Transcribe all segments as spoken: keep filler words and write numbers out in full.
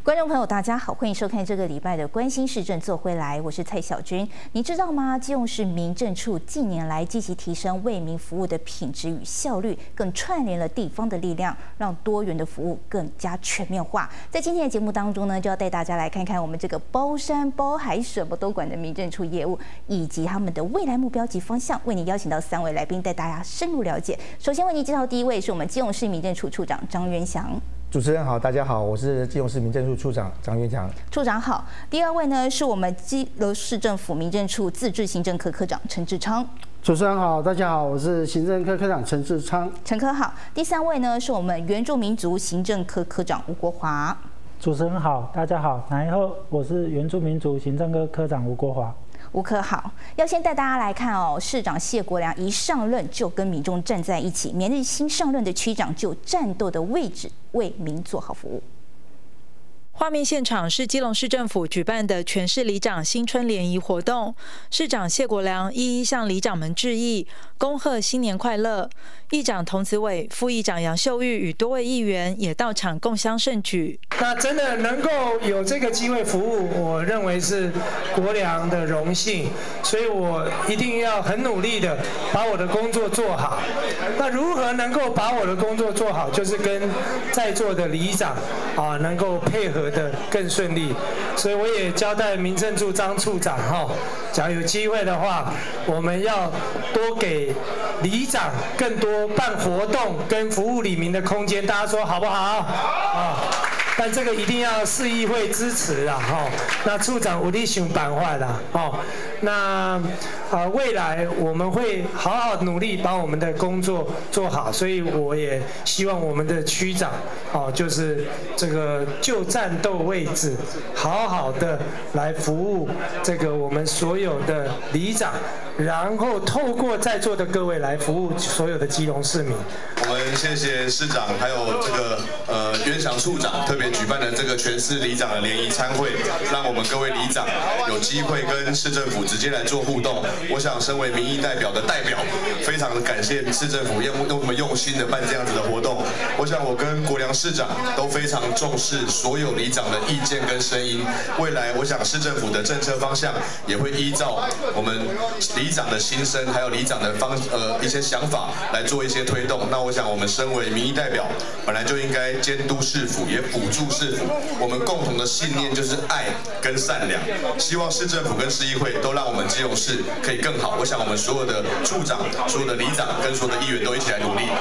观众朋友，大家好，欢迎收看这个礼拜的关心市政做回来，我是蔡小君。你知道吗？基隆市民政处近年来积极提升为民服务的品质与效率，更串联了地方的力量，让多元的服务更加全面化。在今天的节目当中呢，就要带大家来看看我们这个包山包海什么都管的民政处业务，以及他们的未来目标及方向。为你邀请到三位来宾，带大家深入了解。首先为你介绍第一位是我们基隆市民政处处长张元祥。 主持人好，大家好，我是基隆市民政处处长张元祥。 处长好。第二位呢是我们基隆市政府民政处自治行政科科长陈志昌。 主持人好，大家好，我是行政科科长陈志昌。 陈科好。第三位呢是我们原住民族行政科科长吴国华。 主持人好，大家好，然后我是原住民族行政科科长吴国华。 吴科好，要先带大家来看哦，市长谢国良一上任就跟民众站在一起，明日新上任的区长就战斗的位置，为民做好服务。 画面现场是基隆市政府举办的全市里长新春联谊活动，市长谢国良一一向里长们致意，恭贺新年快乐。议长童子伟、副议长杨秀玉与多位议员也到场共襄盛举。 那真的能够有这个机会服务，我认为是国良的荣幸，所以我一定要很努力的把我的工作做好。那如何能够把我的工作做好，就是跟在座的里长啊能够配合的更顺利。所以我也交代民政处张处长哈，只要有机会的话，我们要多给里长更多办活动跟服务里民的空间，大家说好不好？啊，但这个一定要市议会支持啦，哈。那处长有力想办法啦，哦。那啊，未来我们会好好努力把我们的工作做好，所以我也希望我们的区长，哦，就是这个就战斗位置，好好的来服务这个我们所有的里长，然后透过在座的各位来服务所有的基隆市民。 我们谢谢市长，还有这个呃元祥处长特别举办的这个全市里长的联谊参会，让我们各位里长有机会跟市政府直接来做互动。我想，身为民意代表的代表，非常的感谢市政府用那么用心的办这样子的活动。我想，我跟国良市长都非常重视所有里长的意见跟声音。未来，我想市政府的政策方向也会依照我们里长的心声，还有里长的方呃一些想法来做一些推动。那我想，我们身为民意代表，本来就应该监督市府，也辅助市府。我们共同的信念就是爱跟善良。希望市政府跟市议会都让我们基隆市可以更好。我想我们所有的处长、所有的里长跟所有的议员都一起来努力。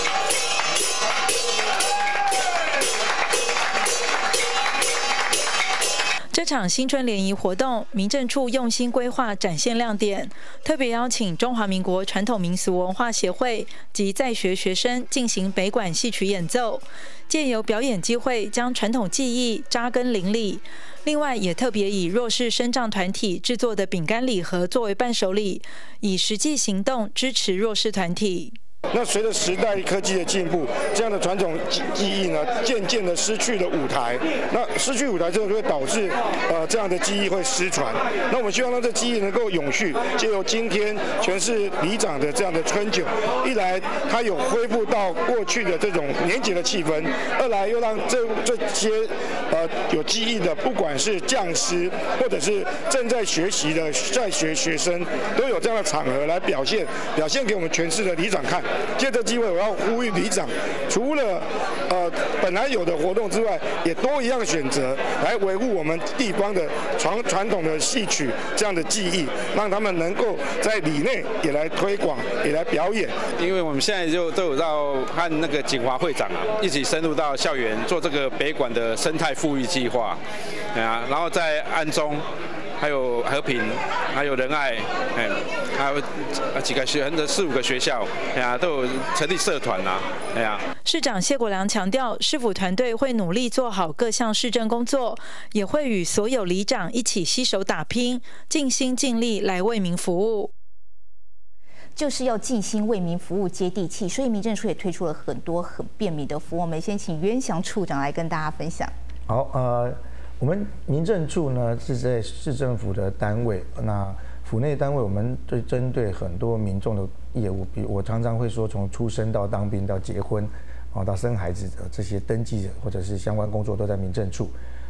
这场新春联谊活动，民政处用心规划，展现亮点，特别邀请中华民国传统民俗文化协会及在学学生进行北管戏曲演奏，借由表演机会将传统技艺扎根邻里。另外，也特别以弱势身障团体制作的饼干礼盒作为伴手礼，以实际行动支持弱势团体。 那随着时代科技的进步，这样的传统技艺呢，渐渐的失去了舞台。那失去舞台之后，就会导致呃这样的技艺会失传。那我们希望让这技艺能够永续，借由今天全市里长的这样的春酒，一来它有恢复到过去的这种年节的气氛，二来又让这这些呃有技艺的，不管是匠师或者是正在学习的在学学生，都有这样的场合来表现，表现给我们全市的里长看。借这机会，我要呼吁里长，除了呃本来有的活动之外，也多一样选择来维护我们地方的传传统的戏曲这样的技艺，让他们能够在里内也来推广，也来表演。 因为我们现在就都有到和那个景华会长啊一起深入到校园做这个北管的生态富裕计划，啊，然后在安中。还有和平，还有仁爱，哎，还有几个学的四五个学校，哎呀，都有成立社团呐，哎呀。 市长谢国良强调，市府团队会努力做好各项市政工作，也会与所有里长一起携手打拼，尽心尽力来为民服务。 就是要尽心为民服务、接地气，所以民政处也推出了很多很便民的服务。我们先请元祥处长来跟大家分享。 好，呃。我们民政处呢是在市政府的单位，那府内单位我们对针对很多民众的业务，比如我常常会说，从出生到当兵到结婚，哦到生孩子的这些登记或者是相关工作都在民政处。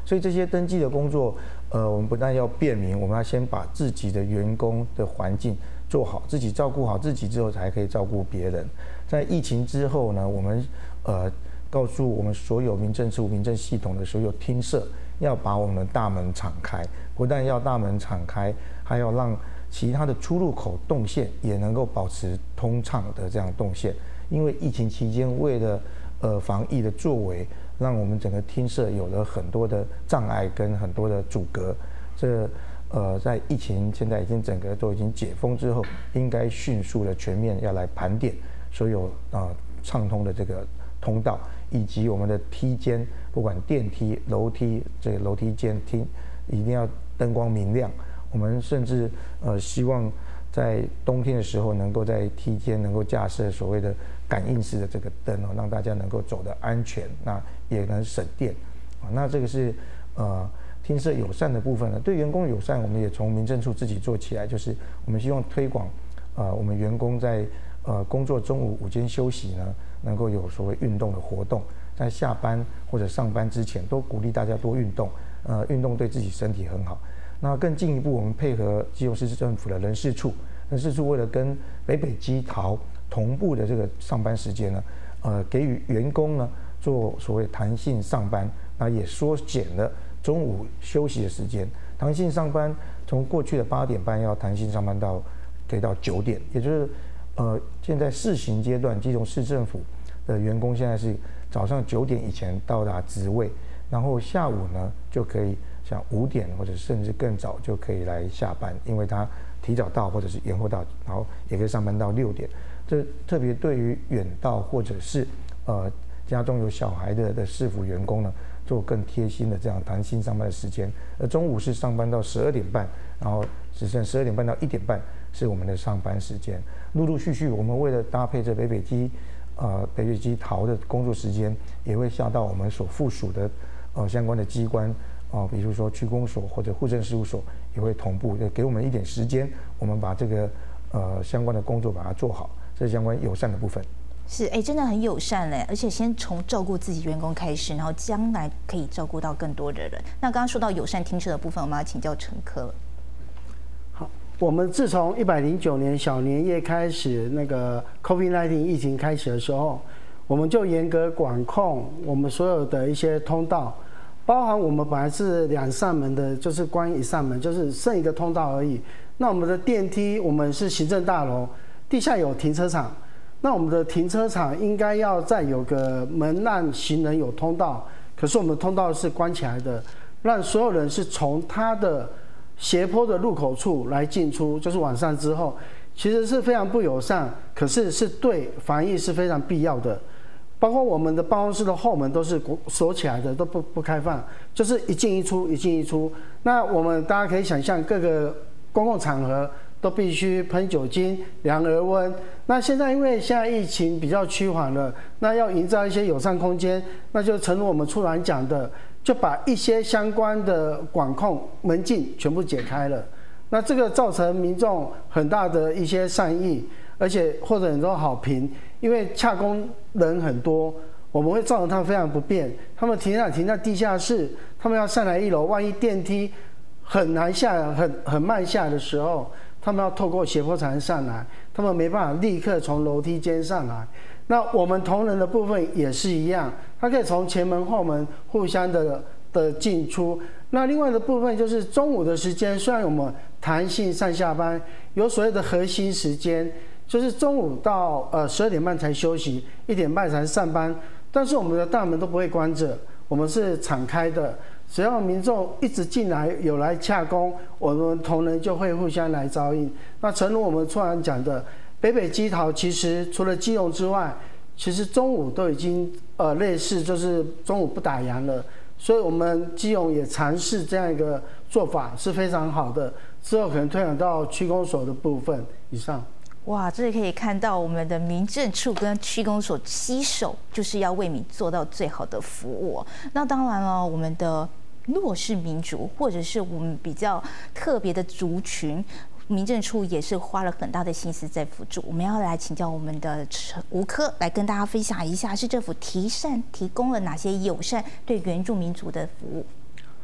所以这些登记的工作，呃，我们不但要便民，我们要先把自己的员工的环境做好，自己照顾好自己之后，才可以照顾别人。在疫情之后呢，我们呃告诉我们所有民政处、民政系统的所有厅舍，要把我们的大门敞开，不但要大门敞开，还要让其他的出入口动线也能够保持通畅的这样动线。因为疫情期间，为了呃防疫的作为，让我们整个厅舍有了很多的障碍跟很多的阻隔。这呃在疫情现在已经整个都已经解封之后，应该迅速的全面要来盘点所有啊、呃、畅通的这个通道，以及我们的梯间，不管电梯、楼梯，这个楼梯间厅一定要灯光明亮。我们甚至呃希望在冬天的时候，能够在梯间能够架设所谓的感应式的这个灯哦，让大家能够走得安全，那也能省电啊。那这个是呃厅舍友善的部分呢。对员工友善，我们也从民政处自己做起来，就是我们希望推广呃我们员工在呃工作中午午间休息呢，能够有所谓运动的活动，在下班或者上班之前，都鼓励大家多运动。呃，运动对自己身体很好。那更进一步，我们配合基隆市政府的人事处，人事处为了跟北北基桃同步的这个上班时间呢，呃，给予员工呢做所谓弹性上班，那也缩减了中午休息的时间。弹性上班从过去的八点半要弹性上班到可以到九点，也就是呃现在试行阶段，基隆市政府的员工现在是早上九点以前到达职位，然后下午呢就可以像五点或者甚至更早就可以来下班，因为他提早到或者是延后到，然后也可以上班到六点。这特别对于远道或者是呃家中有小孩的的市府员工呢，做更贴心的这样弹性上班的时间。而中午是上班到十二点半，然后只剩十二点半到一点半是我们的上班时间。陆陆续续，我们为了搭配这北北基呃北北基桃的工作时间，也会下到我们所附属的呃相关的机关。哦，比如说区公所或者户政事务所也会同步，给我们一点时间，我们把这个呃相关的工作把它做好，这是相关友善的部分。 是，哎，真的很友善嘞，而且先从照顾自己员工开始，然后将来可以照顾到更多的人。那刚刚说到友善厅舍的部分，我们要请教陈科了。 好，我们自从一百零九年小年夜开始，那个 COVID 十九 疫情开始的时候，我们就严格管控我们所有的一些通道。包含我们本来是两扇门的，就是关一扇门，就是剩一个通道而已。那我们的电梯，我们是行政大楼，地下有停车场。那我们的停车场应该要再有个门，让行人有通道。可是我们的通道是关起来的，让所有人是从它的斜坡的入口处来进出，就是晚上之后，其实是非常不友善，可是是对防疫是非常必要的。包括我们的办公室的后门都是锁起来的，都不不开放，就是一进一出，一进一出。那我们大家可以想象，各个公共场合都必须喷酒精、量额温。那现在因为现在疫情比较趋缓了，那要营造一些友善空间，那就诚如我们处长讲的，就把一些相关的管控门禁全部解开了。那这个造成民众很大的一些善意，而且获得很多好评。因为洽公人很多，我们会造成他们非常不便。他们停下停在地下室，他们要上来一楼，万一电梯很难下、很很慢下的时候，他们要透过斜坡才能上来，他们没办法立刻从楼梯间上来。那我们同仁的部分也是一样，他可以从前门、后门互相的的进出。那另外的部分就是中午的时间，虽然我们弹性上下班，有所谓的核心时间。就是中午到呃十二点半才休息，一点半才上班，但是我们的大门都不会关着，我们是敞开的。只要民众一直进来有来洽公，我们同仁就会互相来照应。那诚如我们突然讲的，北北基桃其实除了基隆之外，其实中午都已经呃类似就是中午不打烊了，所以我们基隆也尝试这样一个做法是非常好的。之后可能推广到区公所的部分以上。 哇，这里可以看到我们的民政处跟区公所携手，就是要为民做到最好的服务。那当然了，我们的弱势民族或者是我们比较特别的族群，民政处也是花了很大的心思在辅助。我们要来请教我们的吴科来跟大家分享一下，市政府提善提供了哪些友善对原住民族的服务。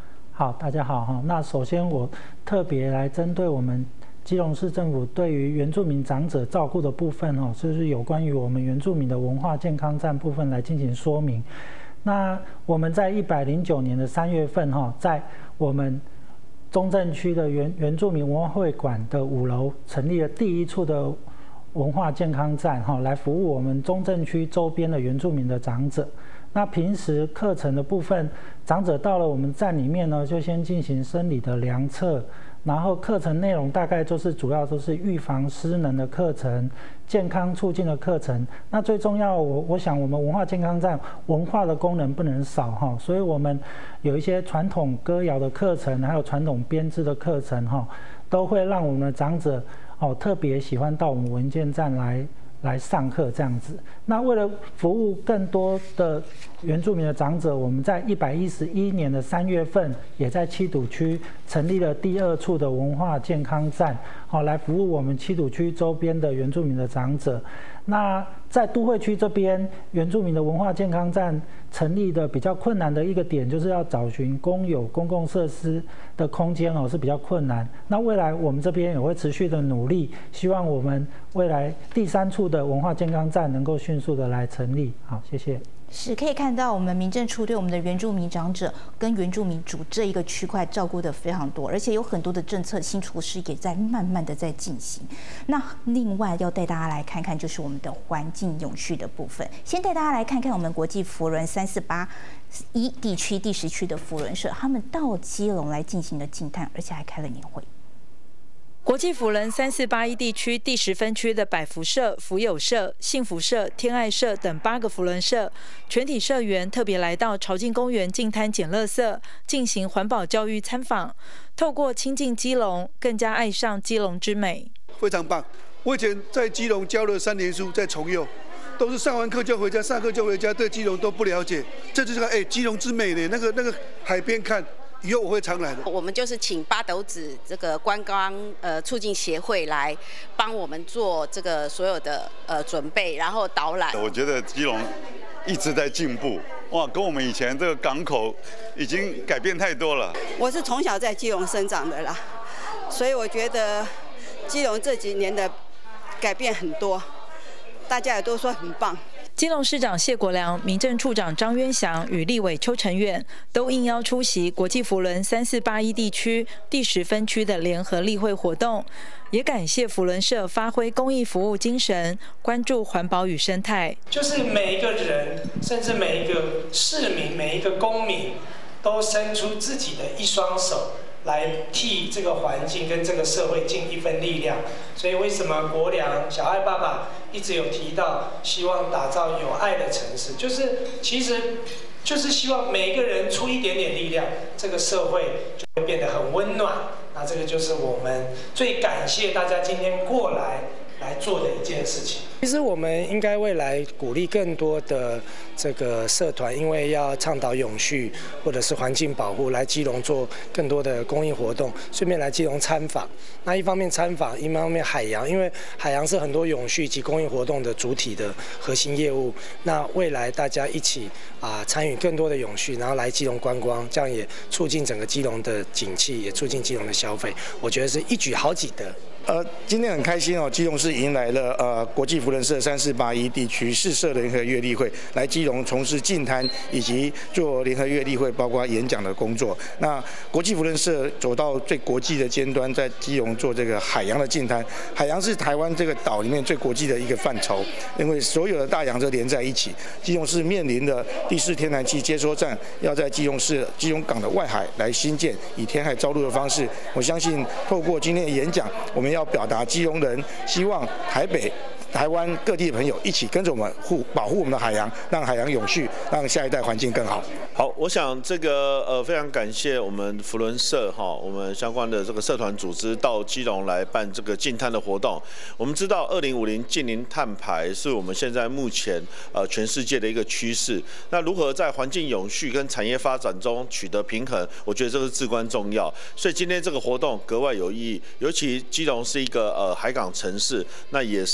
好，大家好哈。那首先我特别来针对我们基隆市政府对于原住民长者照顾的部分哈，就是有关于我们原住民的文化健康站部分来进行说明。那我们在一百零九年的三月份哈，在我们中正区的原原住民文化会馆的五楼成立了第一处的文化健康站哈，来服务我们中正区周边的原住民的长者。那平时课程的部分，长者到了我们站里面呢，就先进行生理的量测，然后课程内容大概就是主要都是预防失能的课程、健康促进的课程。那最重要，我我想我们文化健康站文化的功能不能少哈，所以我们有一些传统歌谣的课程，还有传统编织的课程哈，都会让我们的长者哦特别喜欢到我们文健站来。来上课这样子。那为了服务更多的原住民的长者，我们在一百一十一年的三月份，也在七堵区成立了第二处的文化健康站，好来服务我们七堵区周边的原住民的长者。那在都会区这边，原住民的文化健康站成立的比较困难的一个点，就是要找寻公有公共设施的空间哦，是比较困难。那未来我们这边也会持续的努力，希望我们未来第三处的文化健康站能够迅速的来成立。好，谢谢。 是可以看到，我们民政处对我们的原住民长者跟原住民族这一个区块照顾的非常多，而且有很多的政策新措施也在慢慢的在进行。那另外要带大家来看看，就是我们的环境永续的部分。先带大家来看看我们国际扶轮三四八一地区第十区的扶轮社，他们到基隆来进行了净滩，而且还开了年会。 国际扶轮三四八一地区第十分区的百福社、福友社、幸福社、天爱社等八个扶轮社全体社员特别来到潮境公园净滩捡垃圾，进行环保教育参访，透过亲近基隆，更加爱上基隆之美。 非常棒！我以前在基隆教了三年书，在重幼，都是上完课就回家，上课就回家，对基隆都不了解。这就是哎，基隆之美呢，那个那个海边看。以后我会常来的。 我们就是请八斗子这个观光呃促进协会来帮我们做这个所有的呃准备，然后导览。 我觉得基隆一直在进步，哇，跟我们以前这个港口已经改变太多了。 我是从小在基隆生长的啦，所以我觉得基隆这几年的改变很多，大家也都说很棒。 基隆市长谢国良、民政处长张渊祥与立委邱成远都应邀出席国际扶轮三四八一地区第十分区的联合例会活动，也感谢扶轮社发挥公益服务精神，关注环保与生态。 就是每一个人，甚至每一个市民、每一个公民，都伸出自己的一双手，来替这个环境跟这个社会尽一份力量。所以为什么国良小爱爸爸一直有提到，希望打造有爱的城市，就是其实就是希望每一个人出一点点力量，这个社会就会变得很温暖。那这个就是我们最感谢大家今天过来来做的一件事情。其实我们应该未来鼓励更多的这个社团，因为要倡导永续或者是环境保护，来基隆做更多的公益活动，顺便来基隆参访。那一方面参访，一方面海洋，因为海洋是很多永续及公益活动的主体的核心业务。那未来大家一起啊参与更多的永续，然后来基隆观光，这样也促进整个基隆的景气，也促进基隆的消费。我觉得是一举好几得。 呃，今天很开心哦，基隆市迎来了呃国际扶轮社三四八一地区市社联合月例会，来基隆从事净滩以及做联合月例会，包括演讲的工作。那国际扶轮社走到最国际的尖端，在基隆做这个海洋的净滩。海洋是台湾这个岛里面最国际的一个范畴，因为所有的大洋都连在一起。基隆市面临的第四天然气接收站，要在基隆市基隆港的外海来新建，以填海造陆的方式。我相信透过今天的演讲，我们要表达基隆人希望台北、台湾各地的朋友一起跟着我们护保护我们的海洋，让海洋永续，让下一代环境更好。 好，我想这个呃非常感谢我们扶轮社哈，我们相关的这个社团组织到基隆来办这个净滩的活动。我们知道二零五零净零碳排是我们现在目前呃全世界的一个趋势。那如何在环境永续跟产业发展中取得平衡，我觉得这是至关重要。所以今天这个活动格外有意义，尤其基隆是一个呃海港城市，那也是呃。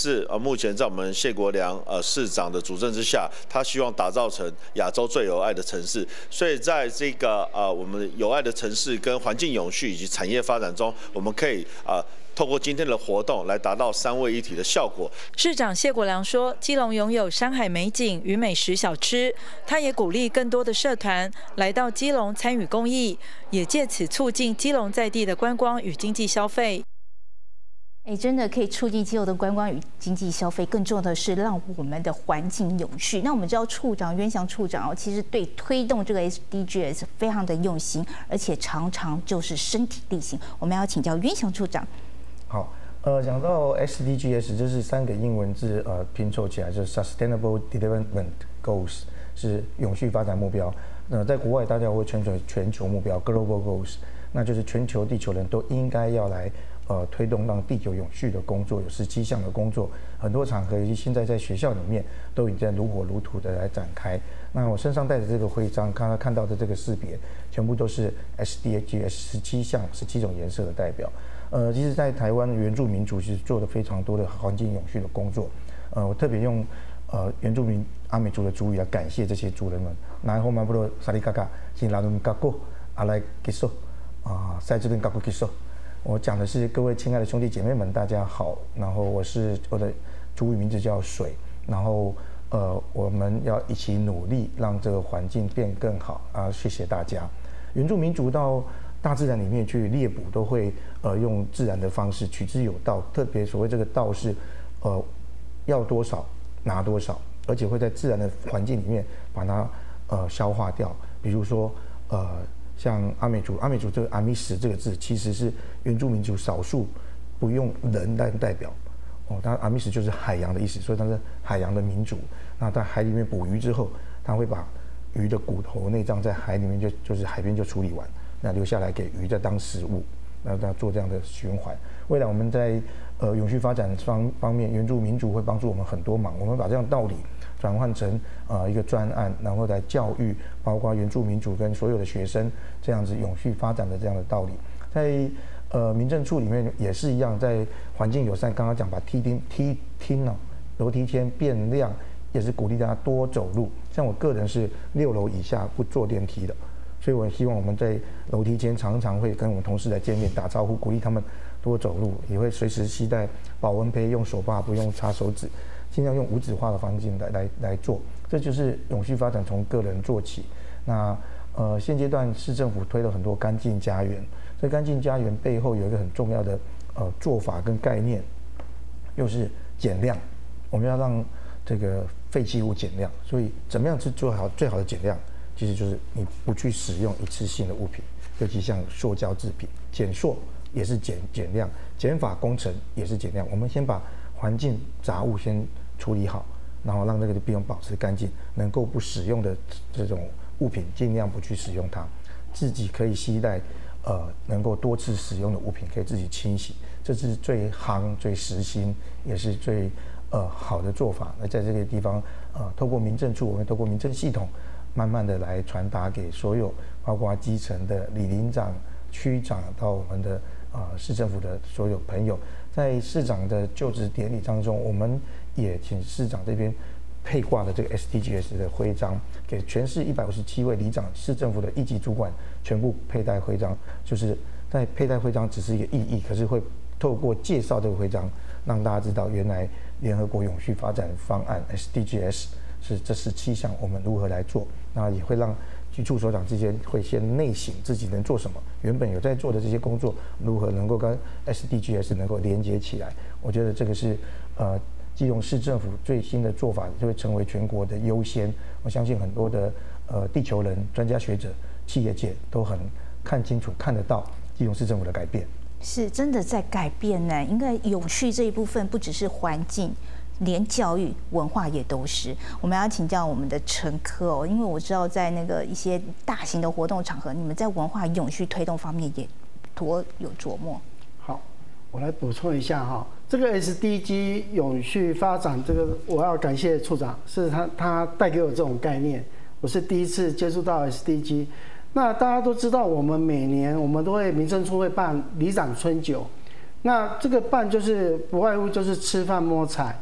目前在我们谢国良呃市长的主政之下，他希望打造成亚洲最有爱的城市。所以在这个呃我们有爱的城市跟环境永续以及产业发展中，我们可以啊。呃透过今天的活动来达到三位一体的效果。 市长谢国良说，基隆拥有山海美景与美食小吃，他也鼓励更多的社团来到基隆参与公益，也借此促进基隆在地的观光与经济消费。 哎，真的可以促进基隆的观光与经济消费，更重要的是让我们的环境永续。那我们知道处长渊祥处长哦，其实对推动这个 S D Gs 非常的用心，而且常常就是身体力行。我们要请教渊祥处长。 好，呃，讲到 S D Gs， 这是三个英文字，呃，拼凑起来就是 Sustainable Development Goals， 是永续发展目标。呃，在国外大家会称为全球目标 Global Goals， 那就是全球地球人都应该要来呃推动让地球永续的工作，有十七项的工作，很多场合现在在学校里面都已经在如火如荼的来展开。那我身上带着这个徽章，刚刚看到的这个识别，全部都是 S D Gs 十七项、十七种颜色的代表。呃，其实，在台湾原住民族其实做了非常多的环境永续的工作。呃，我特别用呃原住民阿美族的族语来感谢这些族人们。然后嘛，不如萨利嘎嘎，请拉伦嘎过阿来吉寿啊，在这边嘎过吉寿。我讲的是各位亲爱的兄弟姐妹们，大家好。然后我是我的族语名字叫水。然后呃，我们要一起努力，让这个环境变更好啊！谢谢大家。原住民族到大自然里面去猎捕，都会呃用自然的方式取之有道，特别所谓这个道是，呃要多少拿多少，而且会在自然的环境里面把它呃消化掉。比如说呃像阿美族，阿美族这个阿米什这个字其实是原住民族少数不用人来代表哦，它阿米什就是海洋的意思，所以它是海洋的民族。那在海里面捕鱼之后，它会把鱼的骨头内脏在海里面就就是海边就处理完。那留下来给鱼再当食物，那那做这样的循环。未来我们在呃永续发展方方面，原住民族会帮助我们很多忙。我们把这样的道理转换成呃一个专案，然后来教育，包括原住民族跟所有的学生这样子永续发展的这样的道理。在呃民政处里面也是一样，在环境友善，刚刚讲把梯厅梯厅呢楼梯间变亮，也是鼓励大家多走路。像我个人是六楼以下不坐电梯的。所以我希望我们在楼梯间常常会跟我们同事来见面打招呼，鼓励他们多走路，也会随时携带保温杯，用手把不用擦手指，尽量用无纸化的方式来来来做。这就是永续发展从个人做起。那呃现阶段市政府推了很多干净家园，这干净家园背后有一个很重要的呃做法跟概念，又是减量。我们要让这个废弃物减量，所以怎么样是做好最好的减量？其实就是你不去使用一次性的物品，尤其像塑胶制品，减塑也是减减量，减法工程也是减量。我们先把环境杂物先处理好，然后让这个地方保持干净，能够不使用的这种物品尽量不去使用它，自己可以携带呃能够多次使用的物品可以自己清洗，这是最夯、最实心，也是最呃好的做法。那在这个地方呃，透过民政处，我们透过民政系统。慢慢的来传达给所有，包括基层的里邻长、区长到我们的呃市政府的所有朋友，在市长的就职典礼当中，我们也请市长这边配挂的这个 S D Gs 的徽章，给全市一百五十七位里长、市政府的一级主管全部佩戴徽章。就是在佩戴徽章只是一个意义，可是会透过介绍这个徽章，让大家知道原来联合国永续发展方案 S D Gs。是这十七项我们如何来做，那也会让局处首长之间会先内省自己能做什么，原本有在做的这些工作如何能够跟 S D Gs 能够连接起来。我觉得这个是呃基隆市政府最新的做法，就会成为全国的优先。我相信很多的呃地球人、专家学者、企业界都很看清楚、看得到基隆市政府的改变， 是真的在改变呢。应该永续这一部分不只是环境。连教育文化也都是，我们要请教我们的陈科哦，因为我知道在那个一些大型的活动场合，你们在文化永续推动方面也多有琢磨。 好，我来补充一下哈，这个 S D G 永续发展，这个我要感谢处长，是他他带给我这种概念，我是第一次接触到 S D G。那大家都知道，我们每年我们都会民政处会办里长春酒，那这个办就是不外乎就是吃饭摸彩。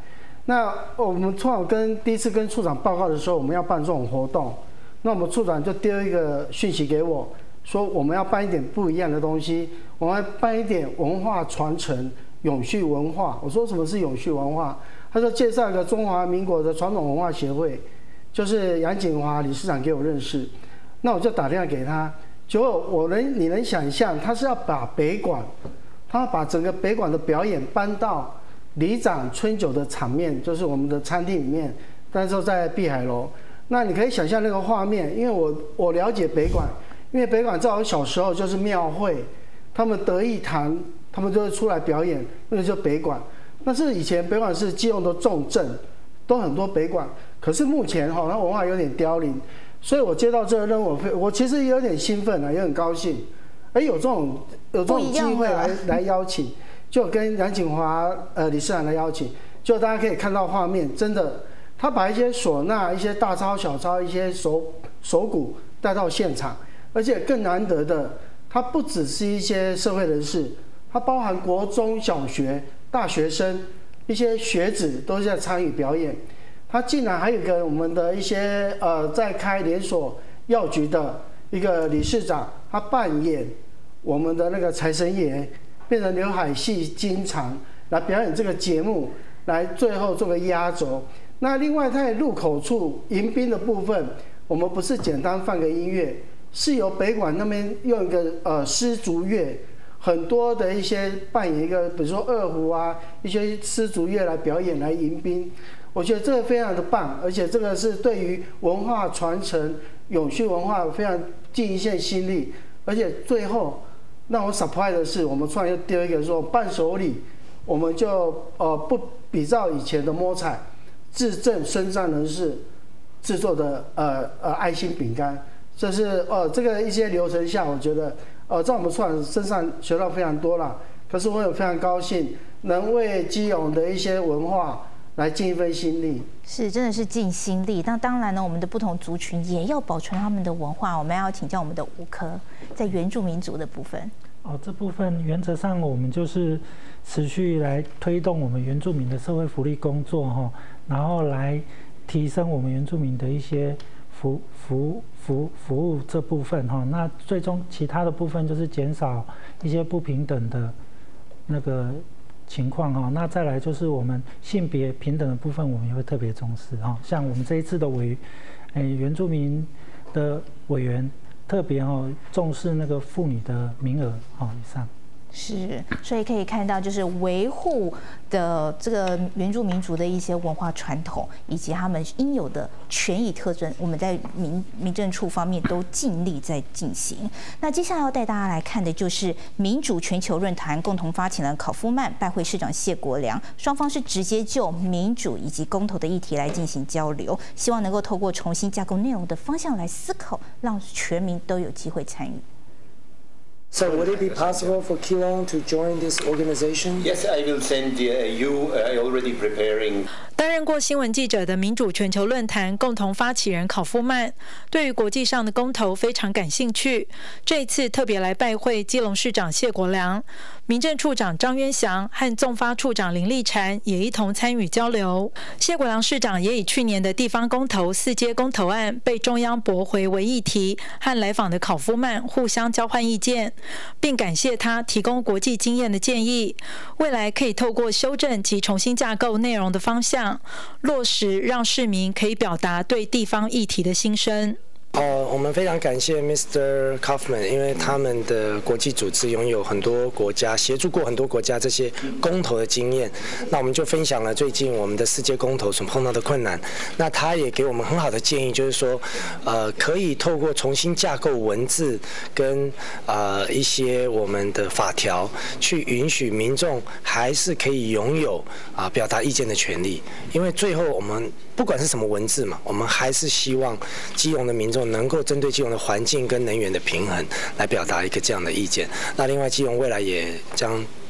那我们处长跟第一次跟处长报告的时候，我们要办这种活动，那我们处长就丢一个讯息给我，说我们要办一点不一样的东西，我们要办一点文化传承、永续文化。我说什么是永续文化？他说介绍一个中华民国的传统文化协会，就是杨锦华理事长给我认识，那我就打电话给他，结果我能你能想象，他是要把北馆，他要把整个北馆的表演搬到里长春酒的场面，就是我们的餐厅里面，但是在碧海楼。那你可以想象那个画面，因为我我了解北馆，因为北馆在我小时候就是庙会，他们德义堂，他们就会出来表演，那个就北馆。那是以前北馆是基隆的重镇，都很多北馆。可是目前哈，它文化有点凋零，所以我接到这个任务，我其实也有点兴奋啊，也很高兴。哎，有这种有这种机会来来邀请。就跟杨锦华呃理事长的邀请，就大家可以看到画面，真的，他把一些唢呐、一些大抄小抄、一些手手鼓带到现场，而且更难得的，他不只是一些社会人士，它包含国中小学、大学生、一些学子都在参与表演。他竟然还有一个我们的一些呃在开连锁药局的一个理事长，他扮演我们的那个财神爷。变成刘海戏经常来表演这个节目，来最后做个压轴。那另外在入口处迎宾的部分，我们不是简单放个音乐，是由北馆那边用一个呃丝竹乐，很多的一些扮演一个，比如说二胡啊，一些丝竹乐来表演来迎宾。我觉得这个非常的棒，而且这个是对于文化传承、永续文化非常尽一线心力，而且最后。让我 surprise 的是，我们突然又丢一个说伴手礼，我们就呃不比照以前的摸彩，自证身障人士制作的呃呃爱心饼干，这是呃这个一些流程下，我觉得呃在我们处长身上学到非常多啦。可是我也非常高兴，能为基隆的一些文化来尽一份心力。 是，真的是尽心力。那当然呢，我们的不同族群也要保存他们的文化。我们要请教我们的吴科，在原住民族的部分。 哦，这部分原则上我们就是持续来推动我们原住民的社会福利工作哈，然后来提升我们原住民的一些服服服服务这部分哈。那最终其他的部分就是减少一些不平等的那个情况哈。那再来就是我们性别平等的部分，我们也会特别重视哈。像我们这一次的委，诶原住民的委员。特别哦重视那个妇女的名额哦以上。 是，所以可以看到，就是维护的这个原住民族的一些文化传统，以及他们应有的权益特征，我们在民民政处方面都尽力在进行。那接下来要带大家来看的就是民主全球论坛共同发起人考夫曼拜会市长谢国良，双方是直接就民主以及公投的议题来进行交流，希望能够透过重新架构内容的方向来思考，让全民都有机会参与。 So would it be possible for Keelung to join this organization? Yes, I will send uh, you. Uh, already preparing. 担任过新闻记者的民主全球论坛共同发起人考夫曼，对于国际上的公投非常感兴趣。这一次特别来拜会基隆市长谢国良，民政处长张渊祥和纵发处长林立婵也一同参与交流。谢国良市长也以去年的地方公投四阶公投案被中央驳回为议题，和来访的考夫曼互相交换意见，并感谢他提供国际经验的建议，未来可以透过修正及重新架构内容的方向，落实让市民可以表达对地方议题的心声。 呃，我们非常感谢 Mister Kaufman， 因为他们的国际组织拥有很多国家协助过很多国家这些公投的经验。那我们就分享了最近我们的世界公投所碰到的困难。那他也给我们很好的建议，就是说，呃，可以透过重新架构文字跟呃一些我们的法条，去允许民众还是可以拥有啊、呃、表达意见的权利。因为最后我们不管是什么文字嘛，我们还是希望基隆的民众能够针对基隆的环境跟能源的平衡来表达一个这样的意见。那另外，基隆未来也将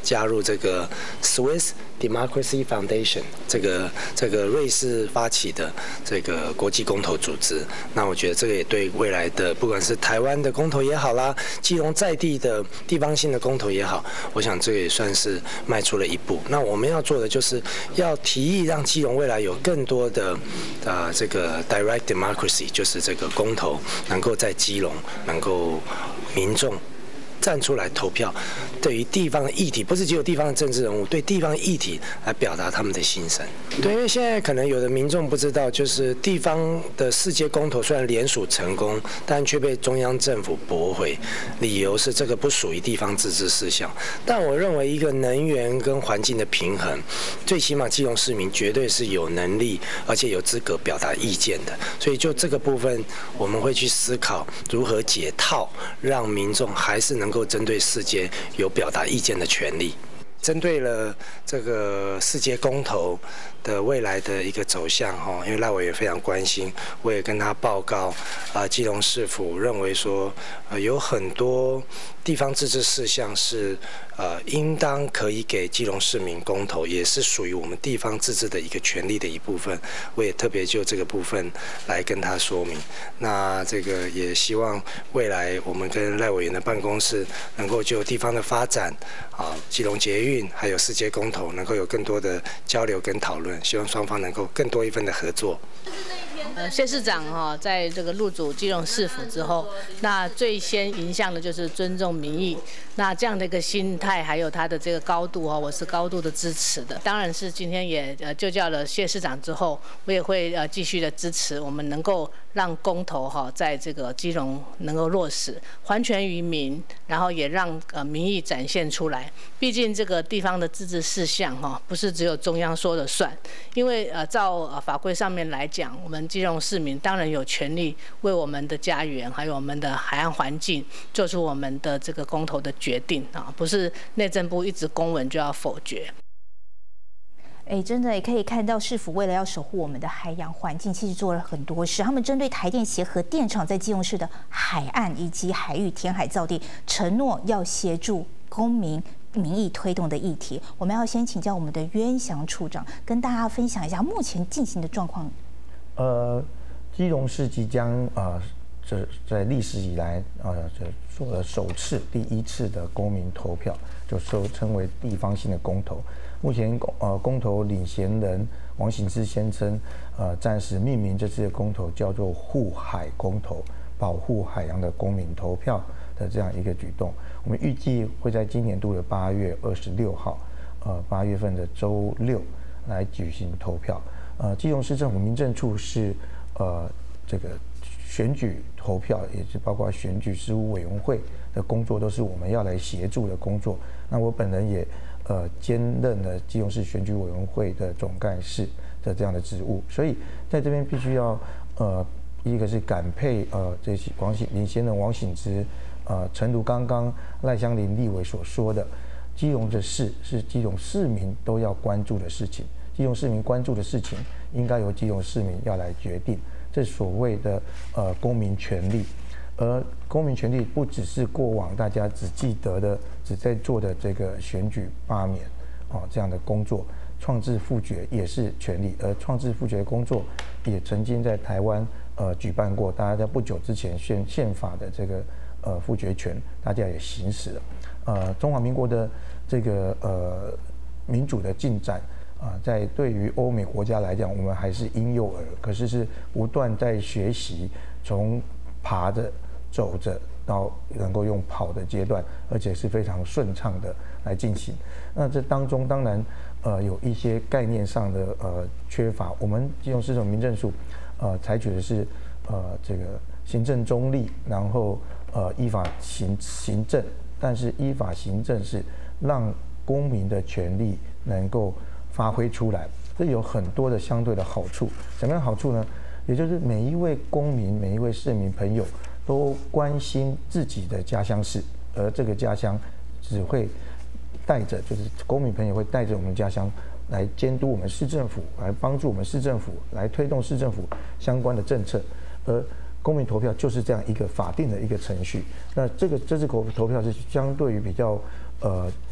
加入这个 Swiss Democracy Foundation 这个这个瑞士发起的这个国际公投组织。那我觉得这个也对未来的不管是台湾的公投也好啦，基隆在地的地方性的公投也好，我想这个也算是迈出了一步。那我们要做的就是要提议让基隆未来有更多的呃这个 direct democracy， 就是这个公投能够在基隆能够民众站出来投票，对于地方的议题，不是只有地方的政治人物，对地方的议题来表达他们的心声。对，因为现在可能有的民众不知道，就是地方的世界公投虽然联署成功，但却被中央政府驳回，理由是这个不属于地方自治事项。但我认为一个能源跟环境的平衡，最起码基隆市民绝对是有能力而且有资格表达意见的。所以就这个部分，我们会去思考如何解套，让民众还是能够针对世界有表达意见的权利。针对了这个世界公投的未来的一个走向哈，因为赖委员非常关心，我也跟他报告，啊，基隆市府认为说，呃，有很多地方自治事项是呃应当可以给基隆市民公投，也是属于我们地方自治的一个权利的一部分。我也特别就这个部分来跟他说明。那这个也希望未来我们跟赖委员的办公室能够就地方的发展啊，基隆捷运还有世界公投能够有更多的交流跟讨论，希望双方能够更多一份的合作。 呃，谢市长哈、哦，在这个入主基隆市府之后，那最先迎向的就是尊重民意。那这样的一个心态，还有他的这个高度哈、哦，我是高度的支持的。当然是今天也呃就叫了谢市长之后，我也会呃继续的支持，我们能够让公投哈、哦，在这个基隆能够落实，还权于民，然后也让呃民意展现出来。毕竟这个地方的自治事项哈、哦，不是只有中央说了算，因为呃照呃法规上面来讲，我们基隆市民当然有权利为我们的家园还有我们的海岸环境做出我们的这个公投的决定啊，不是内政部一纸公文就要否决。 哎，真的也可以看到市府为了要守护我们的海洋环境，其实做了很多事。他们针对台电协和电厂在基隆市的海岸以及海域填海造地，承诺要协助公民民意推动的议题。我们要先请教我们的渊祥处长，跟大家分享一下目前进行的状况。 呃，基隆市即将呃，这在历史以来呃，这做了首次第一次的公民投票，就说称为地方性的公投。目前呃，公投领衔人王醒之先生呃，暂时命名这次的公投叫做护海公投，保护海洋的公民投票的这样一个举动。我们预计会在今年度的八月二十六号，呃，八月份的周六来举行投票。呃，基隆市政府民政处是呃这个选举投票，也是包括选举事务委员会的工作，都是我们要来协助的工作。那我本人也呃兼任了基隆市选举委员会的总干事的这样的职务，所以在这边必须要呃一个是感佩呃这些王醒领衔人王醒之，呃诚如刚刚赖香伶立委所说的，基隆的事是基隆市民都要关注的事情。基隆市民关注的事情，应该由基隆市民要来决定，这所谓的呃公民权利。而公民权利不只是过往大家只记得的、只在做的这个选举罢免哦这样的工作，创制复决也是权利。而创制复决工作也曾经在台湾呃举办过，大家在不久之前宪宪法的这个呃复决权，大家也行使了。呃，中华民国的这个呃民主的进展。啊，在对于欧美国家来讲，我们还是婴幼儿，可是是不断在学习，从爬着、走着到能够用跑的阶段，而且是非常顺畅的来进行。那这当中当然呃有一些概念上的呃缺乏，我们基隆市政府民政署呃采取的是呃这个行政中立，然后呃依法行行政，但是依法行政是让公民的权利能够发挥出来，这有很多的相对的好处。什么样的好处呢？也就是每一位公民、每一位市民朋友都关心自己的家乡事，而这个家乡只会带着，就是公民朋友会带着我们家乡来监督我们市政府，来帮助我们市政府，来推动市政府相关的政策。而公民投票就是这样一个法定的一个程序。那这个这次投投票是相对于比较呃。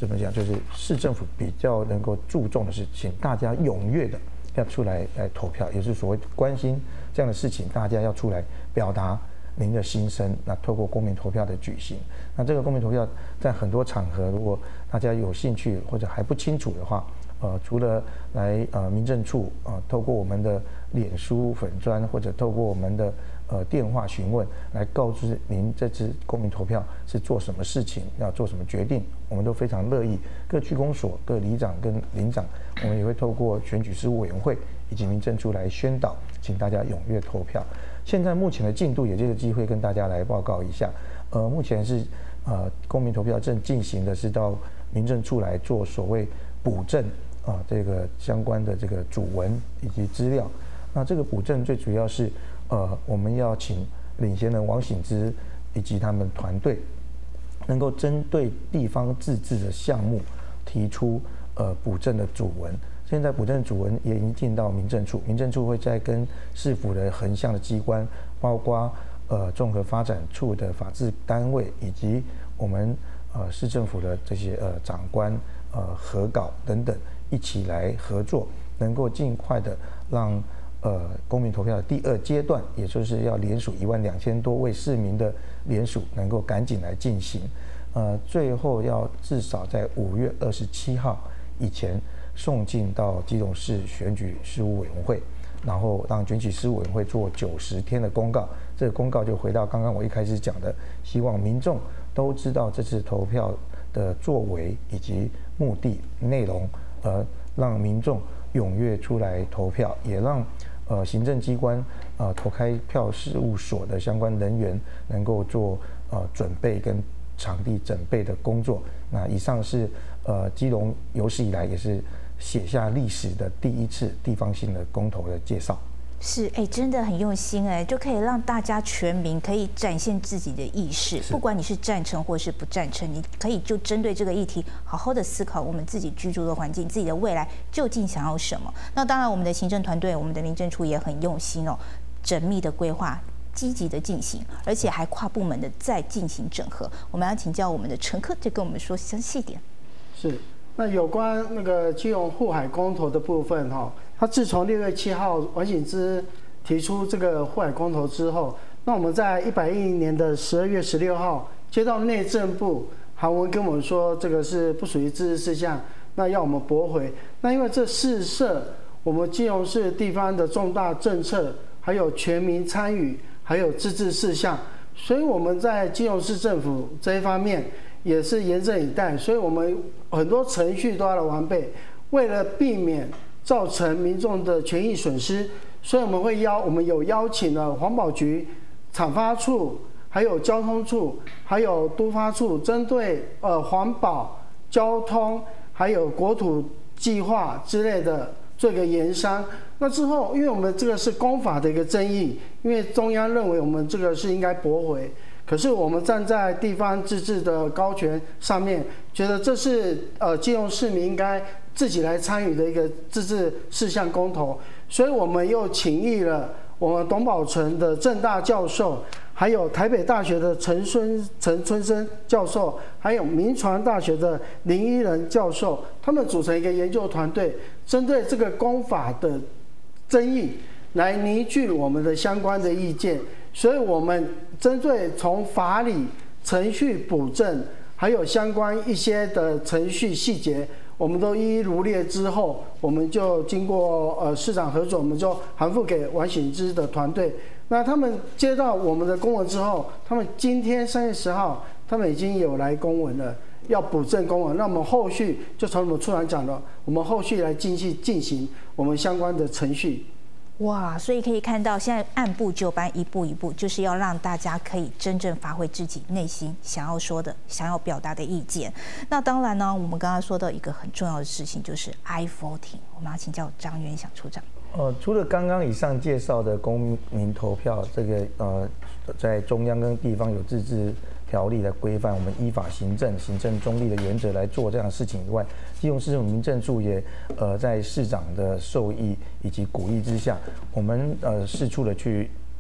怎么讲，就是市政府比较能够注重的是，请大家踊跃的要出来来投票，也是所谓关心这样的事情，大家要出来表达您的心声。那透过公民投票的举行，那这个公民投票在很多场合，如果大家有兴趣或者还不清楚的话，呃，除了来呃民政处啊、呃，透过我们的脸书粉专或者透过我们的呃电话询问，来告知您这次公民投票是做什么事情，要做什么决定，我们都非常乐意。各区公所、各里长跟邻长，我们也会透过选举事务委员会以及民政处来宣导，请大家踊跃投票。现在目前的进度，也这个机会跟大家来报告一下。呃，目前是呃公民投票正进行的是到民政处来做所谓补正。啊，这个相关的这个主文以及资料，那这个补正最主要是，呃，我们要请领衔人王醒之以及他们团队，能够针对地方自治的项目提出呃补正的主文。现在补正主文也已经进到民政处，民政处会再跟市府的横向的机关，包括呃综合发展处的法制单位以及我们呃市政府的这些呃长官、呃核稿等等。一起来合作，能够尽快的让呃公民投票的第二阶段，也就是要联署一万两千多位市民的联署，能够赶紧来进行。呃，最后要至少在五月二十七号以前送进到基隆市选举事务委员会，然后让选举事务委员会做九十天的公告。这个公告就回到刚刚我一开始讲的，希望民众都知道这次投票的作为以及目的内容。呃，让民众踊跃出来投票，也让呃行政机关呃投开票事务所的相关人员能够做呃准备跟场地准备的工作。那以上是呃基隆有史以来也是写下历史的第一次地方性的公投的介绍。 是，哎，真的很用心，哎，就可以让大家全民可以展现自己的意识，不管你是赞成或是不赞成，你可以就针对这个议题好好的思考我们自己居住的环境、自己的未来究竟想要什么。那当然，我们的行政团队、我们的民政处也很用心哦，缜密的规划。积极的进行，而且还跨部门的再进行整合。我们要请教我们的陈科，就跟我们说详细点。 是，那有关那个基隆护海公投的部分哈，它自从六月七号王醒之提出这个护海公投之后，那我们在一百一十年的十二月十六号接到内政部函文跟我们说，这个是不属于自治事项，那要我们驳回。那因为这四涉我们基隆市地方的重大政策，还有全民参与。还有自治事项，所以我们在基隆市政府这一方面也是严阵以待，所以我们很多程序都要来完备。为了避免造成民众的权益损失，所以我们会邀我们有邀请了环保局、产发处、还有交通处、还有都发处，针对呃环保、交通还有国土计划之类的做一个研商。那之后，因为我们这个是公法的一个争议，因为中央认为我们这个是应该驳回，可是我们站在地方自治的高权上面，觉得这是呃基隆市民应该自己来参与的一个自治事项公投，所以我们又请益了我们董宝成的政大教授，还有台北大学的陈孙陈春生教授，还有民传大学的林依仁教授，他们组成一个研究团队，针对这个公法的争议来凝聚我们的相关的意见，所以我们针对从法理、程序补正，还有相关一些的程序细节，我们都一一罗列之后，我们就经过呃市长核准，我们就函付给王醒之的团队。那他们接到我们的公文之后，他们今天三月十号，他们已经有来公文了，要补正公文。那我们后续就从我们处长讲了，我们后续来继续进行我们相关的程序。 哇，所以可以看到，现在按部就班，一步一步，就是要让大家可以真正发挥自己内心想要说的、想要表达的意见。那当然呢，我们刚刚说到一个很重要的事情，就是 I voting。我们要请教张元祥处长。 呃，除了刚刚以上介绍的公民投票，这个呃，在中央跟地方有自治条例来规范，我们依法行政、行政中立的原则来做这样的事情以外，基隆市民政处也呃在市长的授意以及鼓励之下，我们呃四处的去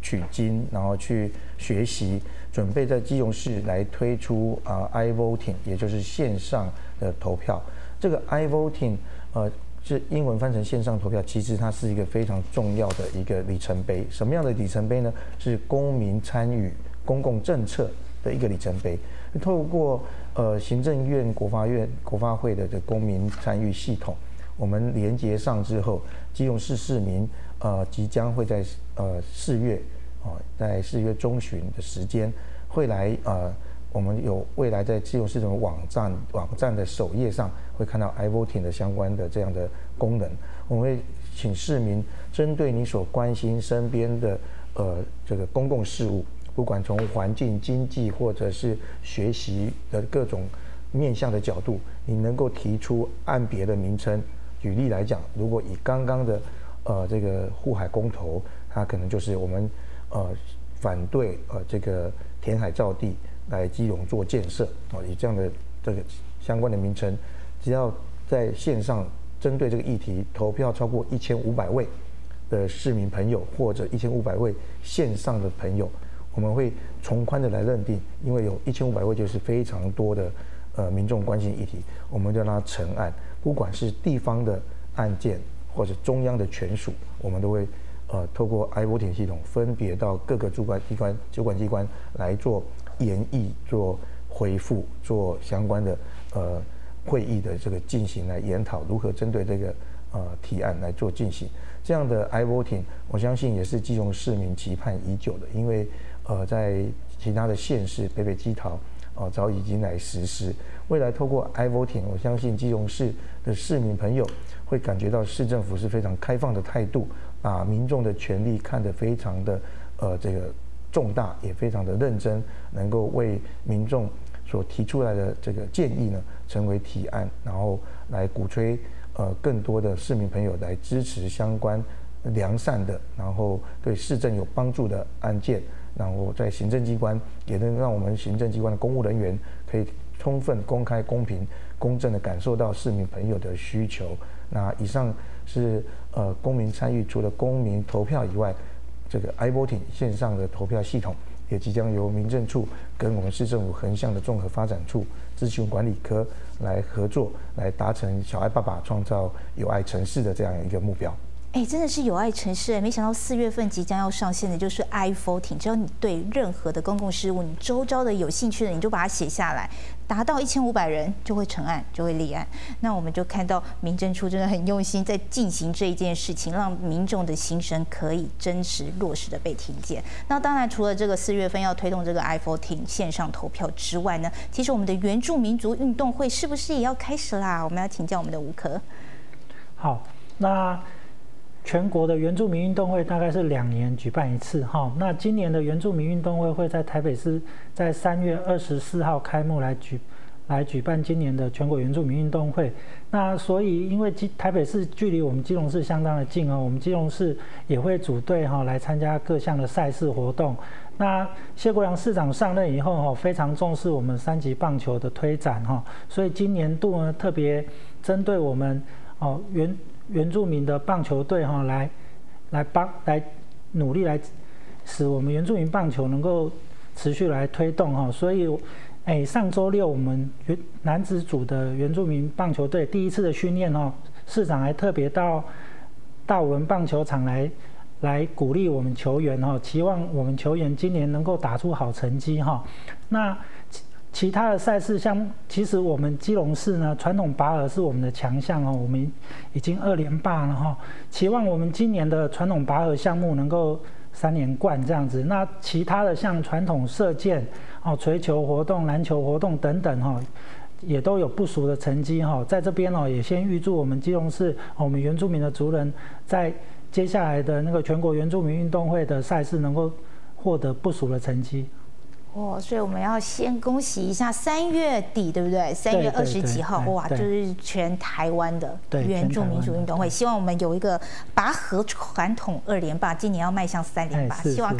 取经，然后去学习，准备在基隆市来推出啊、呃、iVoting， 也就是线上的投票。这个 iVoting 呃是英文翻成线上投票，其实它是一个非常重要的一个里程碑。什么样的里程碑呢？是公民参与公共政策的一个里程碑。透过呃行政院、国发院、国发会的这公民参与系统，我们连接上之后，基隆市市民呃即将会在呃四月哦、呃，在四月中旬的时间会来呃，我们有未来在基隆市政府网站网站的首页上会看到 iVoting 的相关的这样的功能。我们会请市民针对你所关心身边的呃这个公共事务。不管从环境、经济或者是学习的各种面向的角度，你能够提出按别的名称。举例来讲，如果以刚刚的呃这个护海公投，它可能就是我们呃反对呃这个填海造地来基隆做建设哦，以这样的这个相关的名称，只要在线上针对这个议题投票超过一千五百位的市民朋友，或者一千五百位线上的朋友。我们会从宽的来认定，因为有一千五百位就是非常多的呃民众关心议题，我们就让它成案，不管是地方的案件或者中央的权属，我们都会呃透过 iVoting 系统分别到各个主管机关、主管机关来做研议、做回复、做相关的呃会议的这个进行来研讨，如何针对这个呃提案来做进行。这样的 iVoting， 我相信也是基隆市民期盼已久的，因为呃，在其他的县市，北北基桃，哦、呃，早已经来实施。未来透过 iVoting， 我相信基隆市的市民朋友会感觉到市政府是非常开放的态度，把民众的权利看得非常的呃这个重大，也非常的认真，能够为民众所提出来的这个建议呢，成为提案，然后来鼓吹呃更多的市民朋友来支持相关良善的，然后对市政有帮助的案件。然后在行政机关也能让我们行政机关的公务人员可以充分、公开、公平、公正地感受到市民朋友的需求。那以上是呃公民参与，除了公民投票以外，这个 iVoting 线上的投票系统也即将由民政处跟我们市政府横向的综合发展处资讯管理科来合作，来达成小爱爸爸创造有爱城市的这样一个目标。 哎，真的是有爱城市！没想到四月份即将要上线的就是 iVoting， 只要你对任何的公共事务，你周遭的有兴趣的，你就把它写下来，达到一千五百人就会成案，就会立案。那我们就看到民政处真的很用心在进行这一件事情，让民众的心声可以真实落实的被听见。那当然，除了这个四月份要推动这个 iVoting 线上投票之外呢，其实我们的原住民族运动会是不是也要开始啦？我们要请教我们的吴科。 好，那。全国的原住民运动会大概是两年举办一次哈，那今年的原住民运动会会在台北市在三月二十四号开幕来举来举办今年的全国原住民运动会。那所以因为台北市距离我们基隆市相当的近哦，我们基隆市也会组队哈来参加各项的赛事活动。那谢国良市长上任以后哈，非常重视我们三级棒球的推展哈，所以今年度呢特别针对我们哦原。原住民的棒球队哈，来来帮来努力来使我们原住民棒球能够持续来推动哈，所以，哎，上周六我们原男子组的原住民棒球队第一次的训练哦，市长还特别到大文棒球场来来鼓励我们球员哈，期望我们球员今年能够打出好成绩哈。那其他的赛事像，其实我们基隆市呢，传统拔河是我们的强项哦，我们已经二连霸了哈。期望我们今年的传统拔河项目能够三连冠这样子。那其他的像传统射箭、哦槌球活动、篮球活动等等哈，也都有不俗的成绩哈。在这边哦，也先预祝我们基隆市我们原住民的族人在接下来的那个全国原住民运动会的赛事能够获得不俗的成绩。 哦，所以我们要先恭喜一下三月底，对不对？三月二十几号，哇，就是全台湾的原住民族运动会。希望我们有一个拔河传统二连霸，今年要迈向三连霸，希望可以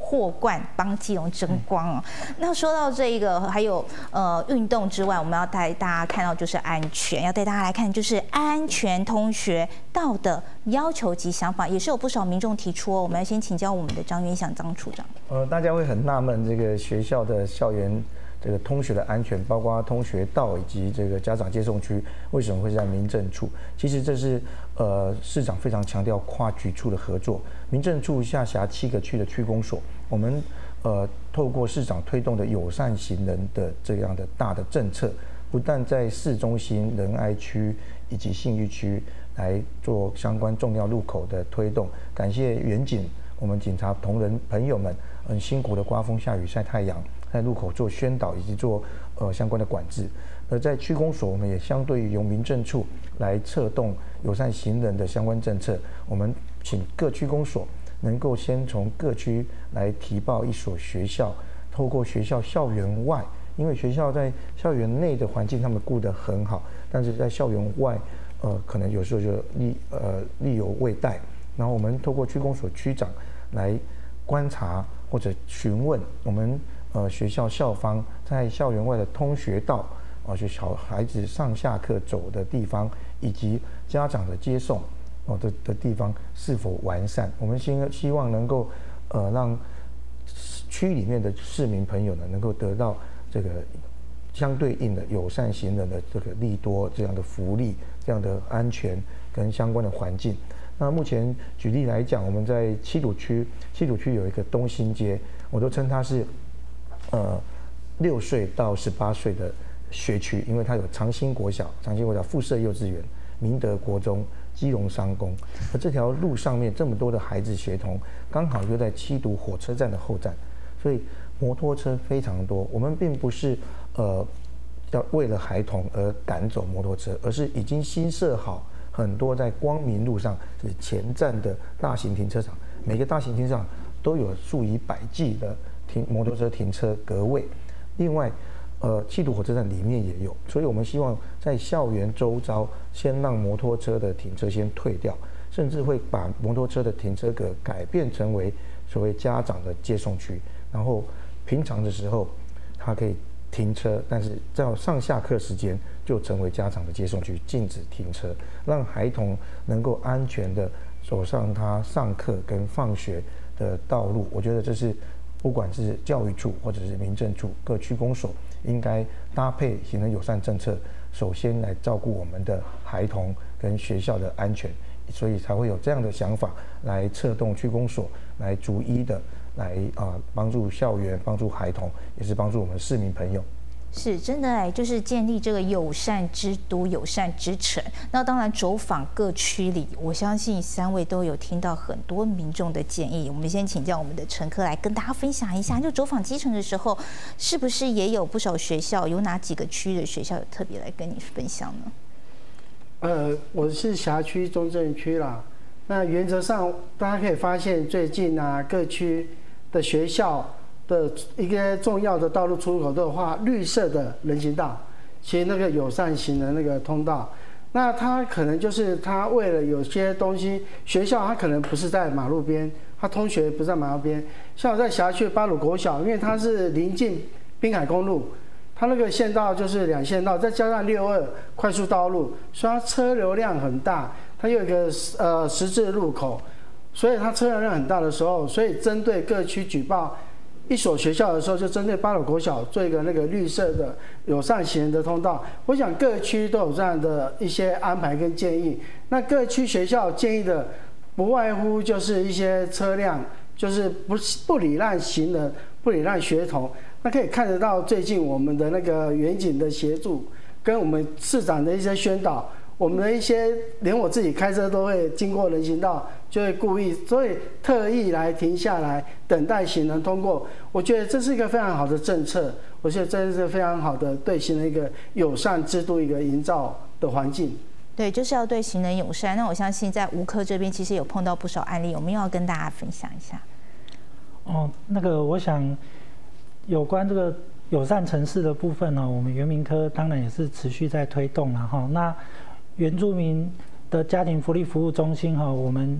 获冠帮基隆争光哦。那说到这一个，还有呃运动之外，我们要带大家看到就是安全，要带大家来看就是安全通学道的要求及想法，也是有不少民众提出哦。我们要先请教我们的张元祥张处长。 呃，大家会很纳闷，这个学校的校园这个通学的安全，包括通学道以及这个家长接送区，为什么会在民政处？其实这是呃市长非常强调跨局处的合作。民政处下辖七个区的区公所，我们呃透过市长推动的友善行人的这样的大的政策，不但在市中心、仁爱区以及信义区来做相关重要路口的推动。感谢远警，我们警察同仁朋友们很辛苦的刮风下雨晒太阳，在路口做宣导以及做呃相关的管制。而在区公所，我们也相对于由民政处来策动友善行人的相关政策。我们请各区公所能够先从各区来提报一所学校，透过学校校园外，因为学校在校园内的环境他们顾得很好，但是在校园外，呃，可能有时候就力呃力有未逮。然后我们透过区公所区长来观察或者询问我们呃学校校方在校园外的通学道，啊，就小孩子上下课走的地方，以及家长的接送哦的的地方是否完善。我们希希望能够呃让区里面的市民朋友呢能够得到这个相对应的友善行人的这个利多这样的福利，这样的安全跟相关的环境。那目前举例来讲，我们在七堵区，七堵区有一个东兴街，我都称它是呃六岁到十八岁的学区，因为它有长兴国小、长兴国小附设幼稚园、明德国中、基隆商工，而这条路上面这么多的孩子学童，刚好就在七堵火车站的后站，所以摩托车非常多。我们并不是呃要为了孩童而赶走摩托车，而是已经新设好很多在光明路上是前站的大型停车场，每个大型停车场都有数以百计的停摩托车停车格位。另外，呃，七堵火车站里面也有，所以我们希望在校园周遭先让摩托车的停车先退掉，甚至会把摩托车的停车格改变成为所谓家长的接送区，然后平常的时候它可以停车，但是在上下课时间就成为家长的接送区，禁止停车，让孩童能够安全的走上他上课跟放学的道路。我觉得这是不管是教育处或者是民政处各区公所应该搭配行人友善政策，首先来照顾我们的孩童跟学校的安全，所以才会有这样的想法来策动区公所来逐一的来啊帮助校园、帮助孩童，也是帮助我们市民朋友。 是真的哎，就是建立这个友善之都、友善之城。那当然，走访各区里，我相信三位都有听到很多民众的建议。我们先请教我们的陈科来跟大家分享一下，就走访基层的时候，是不是也有不少学校，有哪几个区的学校有特别来跟你分享呢？ 呃，我是辖区中正区啦。那原则上，大家可以发现最近啊，各区的学校的一个重要的道路出入口都有画绿色的人行道，其实那个友善型的那个通道，那它可能就是它为了有些东西，学校它可能不是在马路边，它通学不是在马路边，像我在辖区八鲁国小，因为它是临近滨海公路，它那个县道就是两线道，再加上六二快速道路，所以它车流量很大，它有一个呃十字路口，所以它车流量很大的时候，所以针对各区举报一所学校的时候，就针对八鲁国小做一个那个绿色的友善行人的通道。我想各区都有这样的一些安排跟建议。那各区学校建议的，不外乎就是一些车辆，就是不不礼让行人、不礼让学童。那可以看得到最近我们的那个远景的协助，跟我们市长的一些宣导。我们的一些，连我自己开车都会经过人行道，就会故意，所以特意来停下来等待行人通过。我觉得这是一个非常好的政策，我觉得这是非常好的对行人一个友善制度一个营造的环境。 对，就是要对行人友善。那我相信在吴科这边其实有碰到不少案例，我们要跟大家分享一下。 哦，那个我想有关这个友善城市的部分呢，我们原民科当然也是持续在推动了哈。那原住民的家庭福利服务中心哈，我们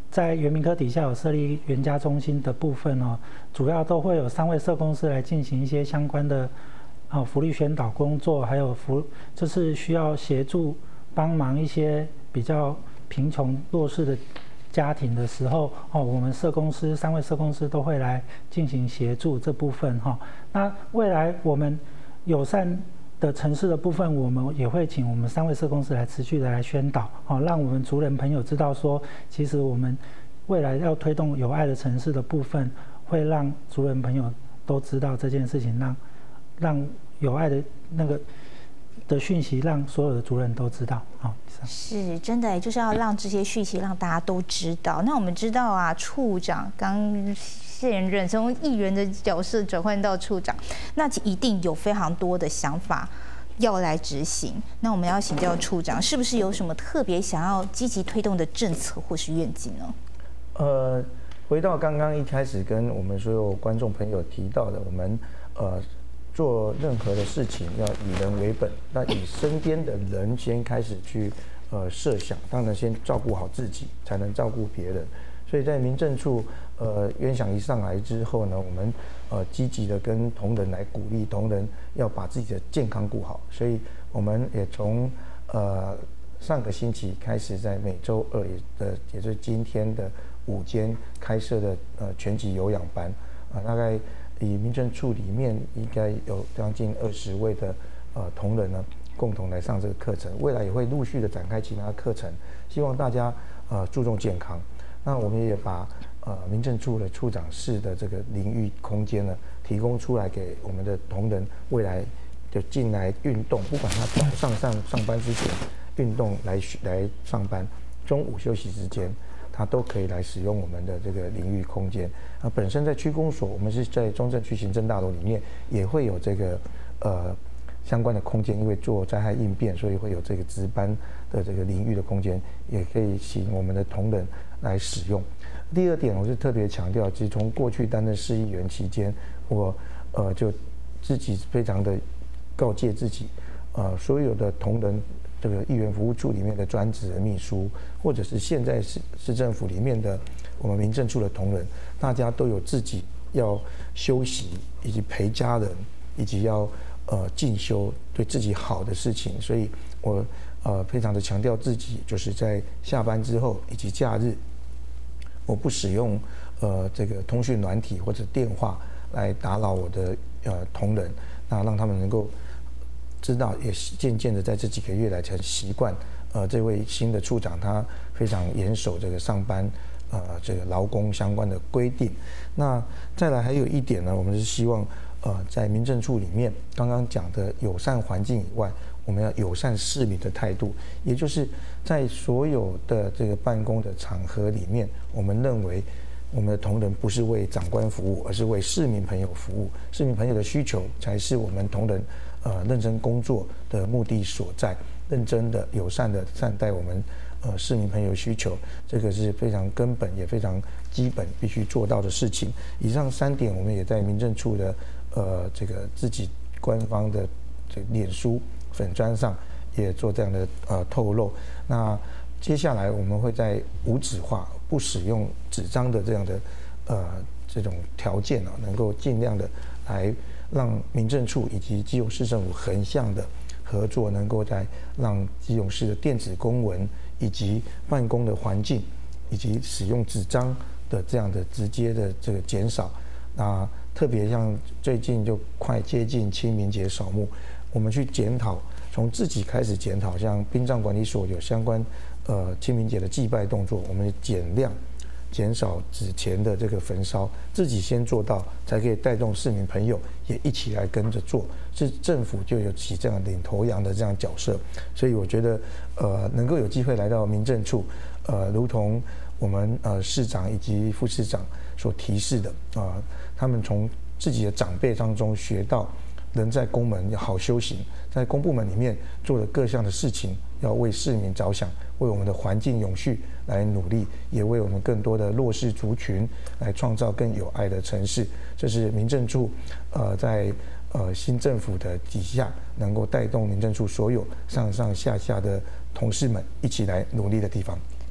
在原民科底下有设立原家中心的部分哦，主要都会有三位社工师来进行一些相关的啊福利宣导工作，还有福就是需要协助帮忙一些比较贫穷弱势的家庭的时候哦，我们社工师三位社工师都会来进行协助这部分哈。那未来我们友善的城市的部分，我们也会请我们三位社工师来持续的来宣导，好，让我们族人朋友知道说，其实我们未来要推动有爱的城市的部分，会让族人朋友都知道这件事情，让让有爱的那个的讯息，让所有的族人都知道。好， 是真的，就是要让这些讯息让大家都知道。那我们知道啊，处长刚现任，从议员的角色转换到处长，那一定有非常多的想法要来执行。那我们要请教处长，是不是有什么特别想要积极推动的政策或是愿景呢？ 呃，回到刚刚一开始跟我们所有观众朋友提到的，我们呃做任何的事情要以人为本，那以身边的人先开始去呃设想，当然先照顾好自己，才能照顾别人。所以在民政处呃冤享一上来之后呢，我们呃积极的跟同仁来鼓励同仁要把自己的健康顾好，所以我们也从呃上个星期开始，在每周二也的也就是今天的午间开设的呃全级有氧班啊、呃，大概以民政处里面应该有将近二十位的呃同仁呢共同来上这个课程，未来也会陆续的展开其他课程，希望大家呃注重健康。那我们也把呃民政处的处长室的这个淋浴空间呢提供出来给我们的同仁，未来就进来运动，不管他早上上上班之前运动来来上班，中午休息之间，他都可以来使用我们的这个淋浴空间。啊，本身在区公所，我们是在中正区行政大楼里面也会有这个呃相关的空间，因为做灾害应变，所以会有这个值班的这个淋浴的空间，也可以请我们的同仁来使用。第二点，我是特别强调，其实从过去担任市议员期间，我呃就自己非常的告诫自己，呃所有的同仁，这个议员服务处里面的专职的秘书，或者是现在市市政府里面的我们民政处的同仁，大家都有自己要休息，以及陪家人，以及要呃进修对自己好的事情，所以我呃非常的强调自己，就是在下班之后以及假日，我不使用呃这个通讯软体或者电话来打扰我的呃同仁，那让他们能够知道，也渐渐的在这几个月来才习惯。呃，这位新的处长他非常严守这个上班呃这个劳工相关的规定。那再来还有一点呢，我们是希望呃在民政处里面刚刚讲的友善环境以外，我们要友善市民的态度，也就是在所有的这个办公的场合里面，我们认为我们的同仁不是为长官服务，而是为市民朋友服务，市民朋友的需求才是我们同仁呃认真工作的目的所在，认真的友善的善待我们呃市民朋友需求，这个是非常根本也非常基本必须做到的事情。以上三点，我们也在民政处的呃这个自己官方的这个脸书粉专上也做这样的呃透露。那接下来我们会在无纸化、不使用纸张的这样的呃这种条件呢、啊，能够尽量的来让民政处以及基隆市政府横向的合作，能够在让基隆市的电子公文以及办公的环境以及使用纸张的这样的直接的这个减少。那特别像最近就快接近清明节扫墓，我们去检讨，从自己开始检讨，像殡葬管理所有相关呃清明节的祭拜动作，我们减量、减少纸钱的这个焚烧，自己先做到，才可以带动市民朋友也一起来跟着做。是政府就有起这样领头羊的这样角色，所以我觉得呃能够有机会来到民政处，呃如同我们呃市长以及副市长所提示的啊、呃，他们从自己的长辈当中学到，人在公门要好修行，在公部门里面做的各项的事情，要为市民着想，为我们的环境永续来努力，也为我们更多的弱势族群来创造更有爱的城市。这是民政处呃在呃新政府的底下，能够带动民政处所有上上下下的同事们一起来努力的地方。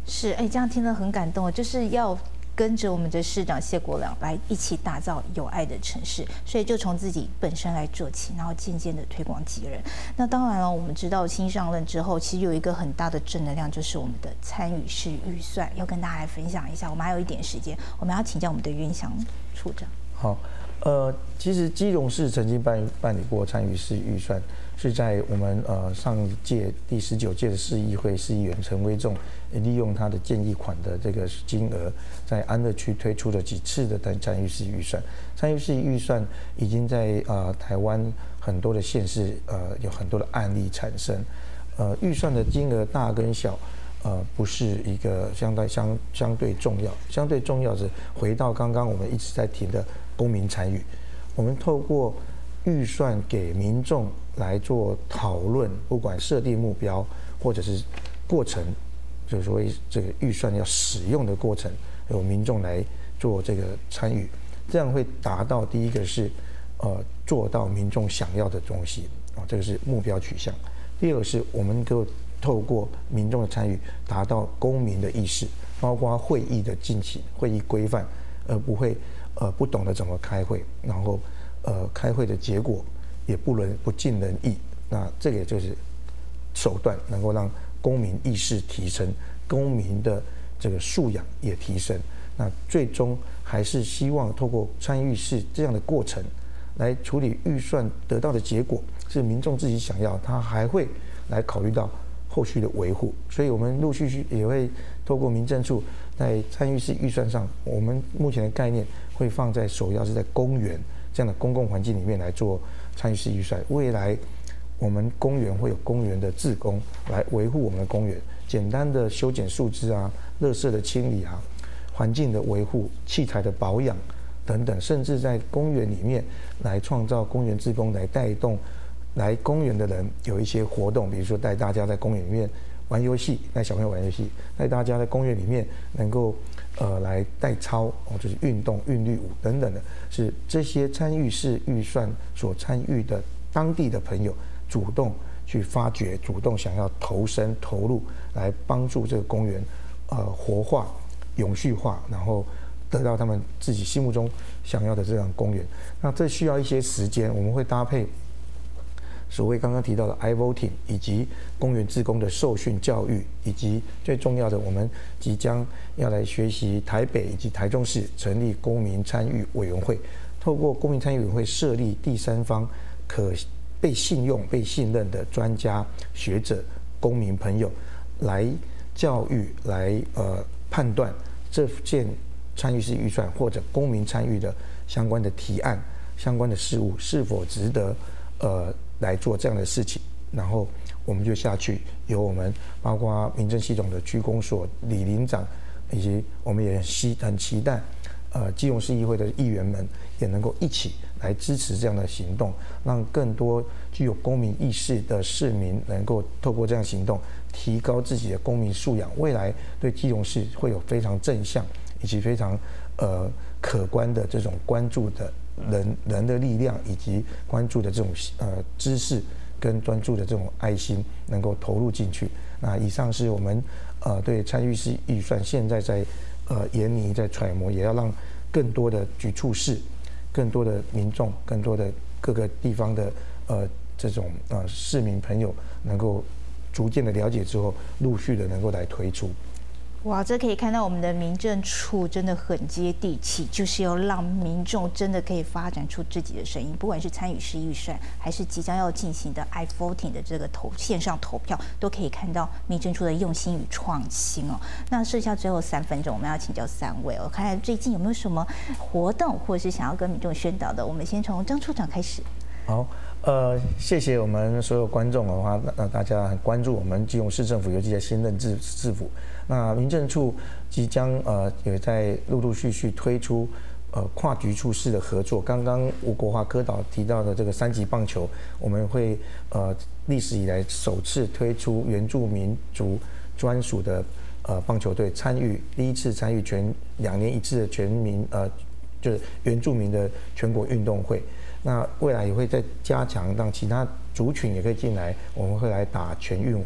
是，哎，这样听了很感动，就是要跟着我们的市长谢国良来一起打造有爱的城市，所以就从自己本身来做起，然后渐渐的推广己人。那当然了，我们知道新上任之后，其实有一个很大的正能量，就是我们的参与式预算，要跟大家来分享一下。我们还有一点时间，我们要请教我们的袁翔处长。 好，呃，其实基隆市曾经办办理过参与式预算，是在我们呃上一届第十九届的市议会市议员陈威仲利用他的建议款的这个金额，在安乐区推出了几次的参与式预算。参与式预算已经在呃台湾很多的县市呃有很多的案例产生。呃，预算的金额大跟小，呃，不是一个相对相相对重要，相对重要是回到刚刚我们一直在提的公民参与，我们透过预算给民众来做讨论，不管设定目标或者是过程，就是所谓这个预算要使用的过程，由民众来做这个参与，这样会达到第一个是呃做到民众想要的东西啊，这个是目标取向。第二个是我们能够透过民众的参与，达到公民的意识，包括会议的进行、会议规范，而不会呃不懂得怎么开会，然后呃开会的结果也不能不尽人意。那这个也就是手段，能够让公民意识提升，公民的这个素养也提升。那最终还是希望透过参与式这样的过程，来处理预算得到的结果是民众自己想要，他还会来考虑到后续的维护。所以我们陆续续也会透过民政处在参与式预算上，我们目前的概念会放在首要是在公园这样的公共环境里面来做参与式预算。未来我们公园会有公园的志工来维护我们的公园，简单的修剪树枝啊、垃圾的清理啊、环境的维护、器材的保养等等，甚至在公园里面来创造公园志工，来带动来公园的人有一些活动，比如说带大家在公园里面玩游戏，带小朋友玩游戏，带大家在公园里面能够呃来带操哦，就是运动、韵律舞等等的，是这些参与式预算所参与的当地的朋友主动去发掘，主动想要投身投入，来帮助这个公园呃活化、永续化，然后得到他们自己心目中想要的这样公园。那这需要一些时间，我们会搭配所谓刚刚提到的 iVoting 以及公园志工的受训教育，以及最重要的，我们即将要来学习台北以及台中市成立公民参与委员会，透过公民参与委员会设立第三方可被信用、被信任的专家学者、公民朋友来教育、来呃判断这件参与式预算或者公民参与的相关的提案、相关的事务是否值得呃来做这样的事情，然后我们就下去，由我们包括民政系统的区公所李林长，以及我们也希很期待，呃，基隆市议会的议员们也能够一起来支持这样的行动，让更多具有公民意识的市民能够透过这样行动，提高自己的公民素养，未来对基隆市会有非常正向以及非常呃可观的这种关注的。人人的力量以及关注的这种呃知识跟专注的这种爱心能够投入进去。那以上是我们呃对参与式预算现在在呃研拟在揣摩，也要让更多的局处室、更多的民众、更多的各个地方的呃这种呃市民朋友能够逐渐的了解之后，陆续的能够来推出。 哇，这可以看到我们的民政处真的很接地气，就是要让民众真的可以发展出自己的声音，不管是参与式预算，还是即将要进行的 iVoting 的这个投线上投票，都可以看到民政处的用心与创新哦。那剩下最后三分钟，我们要请教三位哦，看看最近有没有什么活动，或者是想要跟民众宣导的。我们先从张处长开始。 好。呃，谢谢我们所有观众的话，那大家很关注我们基隆市政府，尤其在新任制市府。那民政处即将呃也在陆陆续续推出呃跨局处室的合作。刚刚吴国华科导提到的这个三级棒球，我们会呃历史以来首次推出原住民族专属的呃棒球队参与，第一次参与全两年一次的全民呃就是原住民的全国运动会。那未来也会再加强，让其他族群也可以进来。我们会来打全运会，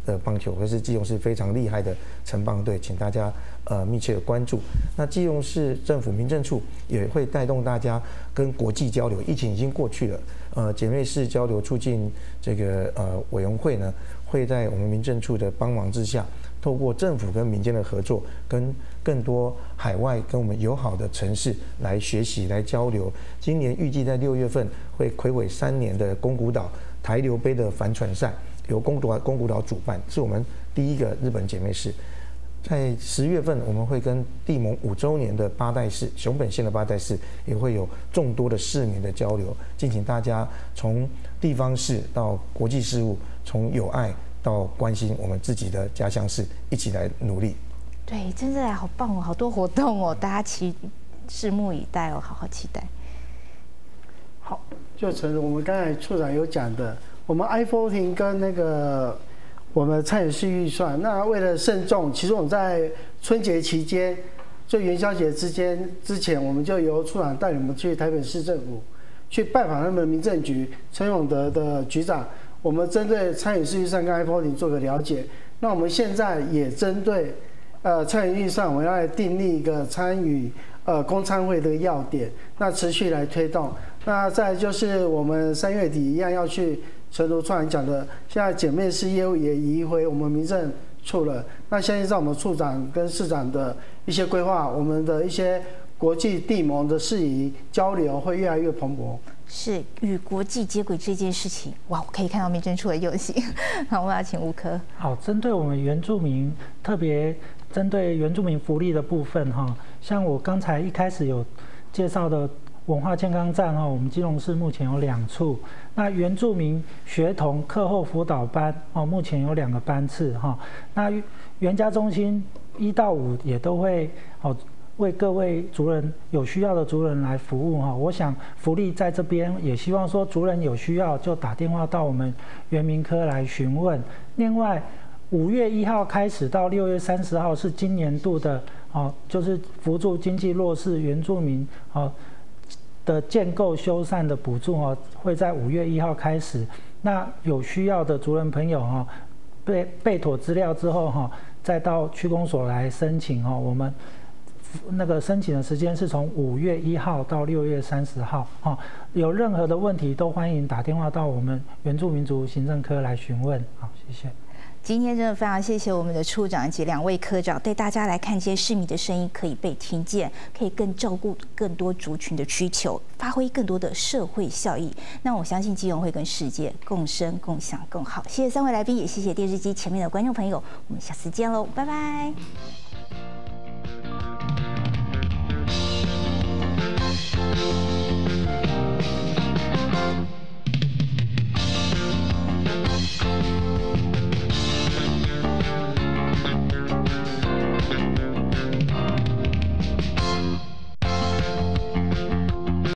的棒球，可是基隆市非常厉害的城棒队，请大家呃密切的关注。那基隆市政府民政处也会带动大家跟国际交流，疫情已经过去了，呃姐妹市交流促进这个呃委员会呢，会在我们民政处的帮忙之下，透过政府跟民间的合作，跟更多海外跟我们友好的城市来学习、来交流。今年预计在六月份会睽违三年的宫古岛台流杯的帆船赛，由宫古岛宫古岛主办，是我们第一个日本姐妹市。在十月份，我们会跟地盟五周年的八代市熊本县的八代市也会有众多的市民的交流，敬请大家从地方市到国际事务，从友爱到关心我们自己的家乡市，一起来努力。 对，真的好棒哦，好多活动哦，大家期拭目以待哦，好好期待。 好，就成我们刚才处长有讲的，我们 I 十四 跟那个我们参与式预算，那为了慎重，其实我们在春节期间，就元宵节之间之前，我们就由处长带你们去台北市政府，去拜访他们民政局陈永德的局长，我们针对参与式预算跟 I 十四 做个了解。那我们现在也针对呃参与预算，我们要来订立一个参与呃公参会的要点，那持续来推动。那再就是我们三月底一样要去。陈如处长讲的，现在姐妹市业务也移回我们民政处了。那相信在我们处长跟市长的一些规划，我们的一些国际地盟的事宜交流会越来越蓬勃。 是与国际接轨这件事情，哇，我可以看到民政处的用心。好，我要请吴科。 好，针对我们原住民，特别针对原住民福利的部分哈，像我刚才一开始有介绍的。文化健康站哈，我们基隆市目前有两处。那原住民学童课后辅导班哦，目前有两个班次哈。那原家中心一到五也都会哦为各位族人有需要的族人来服务哈。我想福利在这边也希望说族人有需要就打电话到我们原民科来询问。另外，五月一号开始到六月三十号是今年度的哦，就是扶助经济弱势原住民哦。的建构修缮的补助哦，会在五月一号开始。那有需要的族人朋友哈，备备妥资料之后哈，再到区公所来申请哈。我们那个申请的时间是从五月一号到六月三十号哈。有任何的问题都欢迎打电话到我们原住民族行政科来询问。好，谢谢。 今天真的非常谢谢我们的处长以及两位科长带大家来看见市民的声音可以被听见，可以更照顾更多族群的需求，发挥更多的社会效益。那我相信基隆会跟世界共生共享更好。谢谢三位来宾，也谢谢电视机前面的观众朋友，我们下次见喽，拜拜。